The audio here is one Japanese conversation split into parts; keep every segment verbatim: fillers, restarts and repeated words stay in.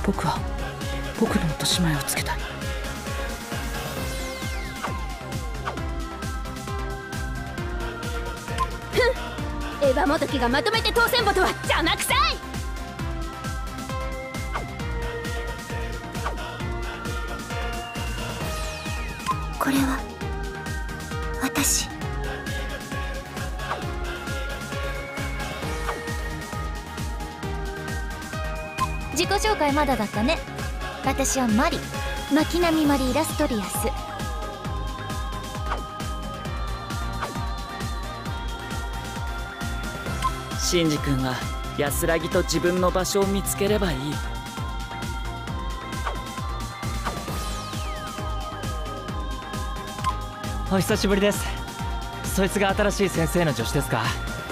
僕は僕の落とし前をつけたい。 エヴァモトキがまとめて当選簿とは邪魔くさい。 これは私。 自己紹介まだだったね。私はマリ、巻波マリイラストリアス。 シンジ君は安らぎと自分の場所を見つければいい。 お久しぶりです。そいつが新しい先生の助手ですか？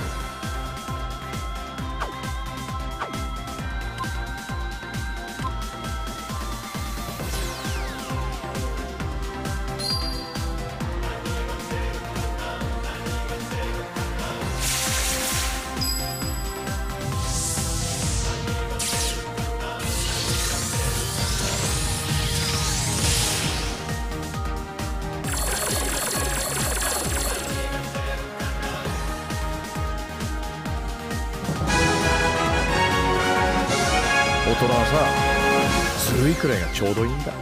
大人はさ、ずるいくらいがちょうどいいんだ。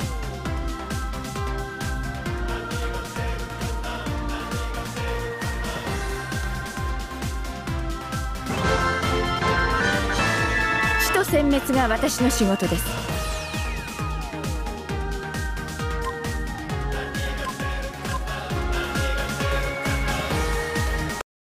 使徒殲滅が私の仕事です。